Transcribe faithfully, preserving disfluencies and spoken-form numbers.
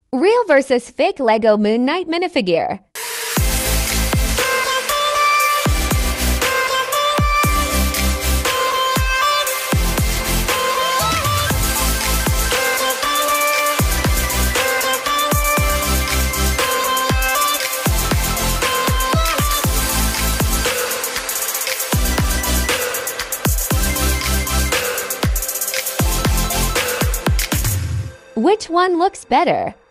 Real versus fake Lego Moonknight minifigure. Which one looks better?